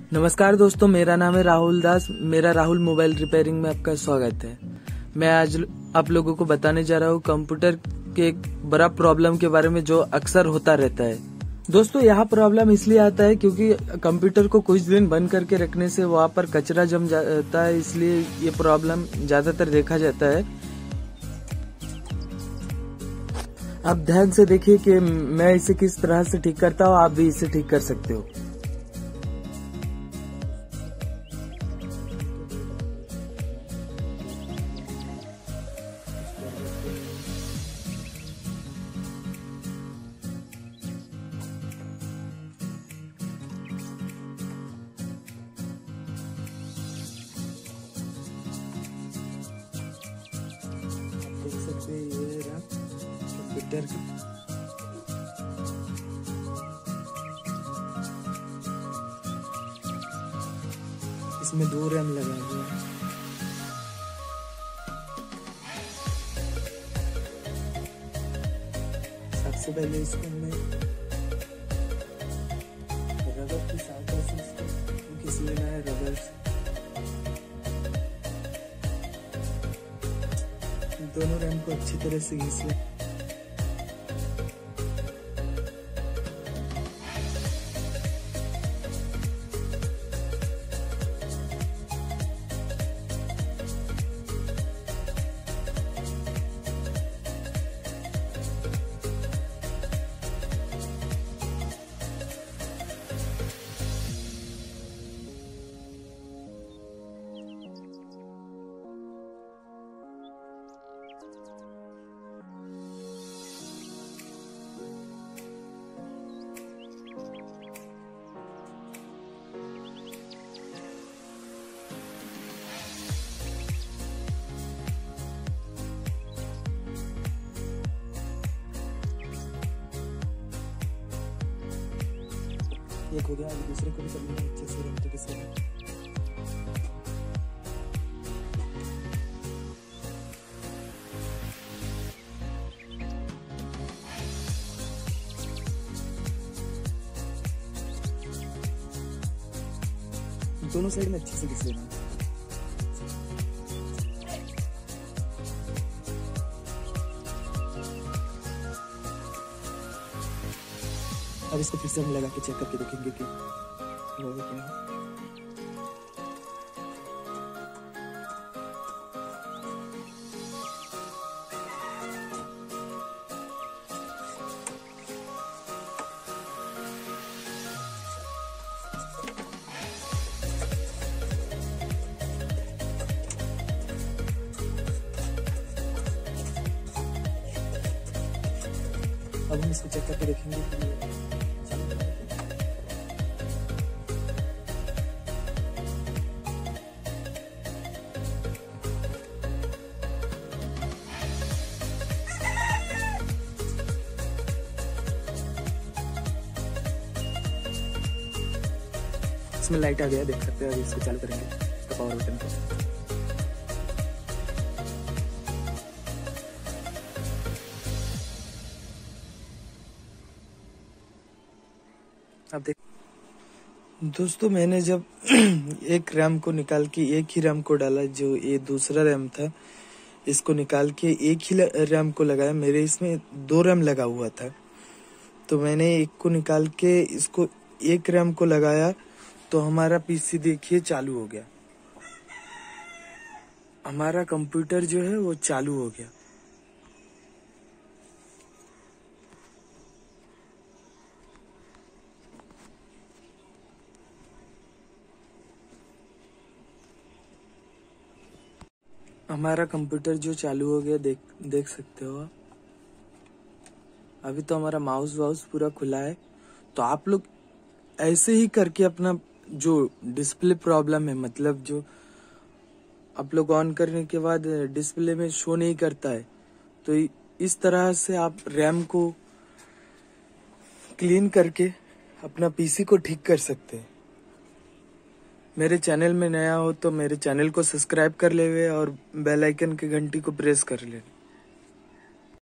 नमस्कार दोस्तों, मेरा नाम है राहुल दास। मेरा राहुल मोबाइल रिपेयरिंग में आपका स्वागत है। मैं आज आप लोगों को बताने जा रहा हूँ कंप्यूटर के एक बड़ा प्रॉब्लम के बारे में जो अक्सर होता रहता है। दोस्तों, यह प्रॉब्लम इसलिए आता है क्योंकि कंप्यूटर को कुछ दिन बंद करके रखने से वहाँ पर कचरा जम जाता है, इसलिए ये प्रॉब्लम ज्यादातर देखा जाता है। आप ध्यान से देखिए कि मैं इसे किस तरह से ठीक करता हूँ, आप भी इसे ठीक कर सकते हो। देख सकते हैं ये रहा कंप्यूटर का। इसमें 2 रैम लगा हुआ है। सबसे पहले इसको मैं रबर की सहायता से इसको घिस लेना है। रबर से दोनों रैम को अच्छी तरह से घिस लें। एक हो गया, अभी दूसरे को भी कर लेंगे अच्छे से रैम तरीके से। दोनों साइड में अच्छे से घिस लेना। अब इसको फिर से हम लगा के चेक करके देखेंगे कि होगा क्या। अब हम इसको चेक करके देखेंगे कि इसमें लाइट आ गया, देख सकते हैं। अभी इसको चालू करेंगे, इसका पावर बटन को। अब देख दोस्तों, मैंने जब एक रैम को निकाल के एक ही रैम को डाला, जो ये दूसरा रैम था, इसको निकाल के एक ही रैम को लगाया। मेरे इसमें 2 रैम लगा हुआ था, तो मैंने एक को निकाल के इसको एक रैम को लगाया, तो हमारा पीसी देखिए चालू हो गया। हमारा कंप्यूटर जो है वो चालू हो गया। हमारा कंप्यूटर जो चालू हो गया, देख सकते हो आप। अभी तो हमारा माउस पूरा खुला है। तो आप लोग ऐसे ही करके अपना जो डिस्प्ले प्रॉब्लम है, मतलब जो आप लोग ऑन करने के बाद डिस्प्ले में शो नहीं करता है, तो इस तरह से आप रैम को क्लीन करके अपना पीसी को ठीक कर सकते हैं। मेरे चैनल में नया हो तो मेरे चैनल को सब्सक्राइब कर ले और बेल आइकन की घंटी को प्रेस कर ले।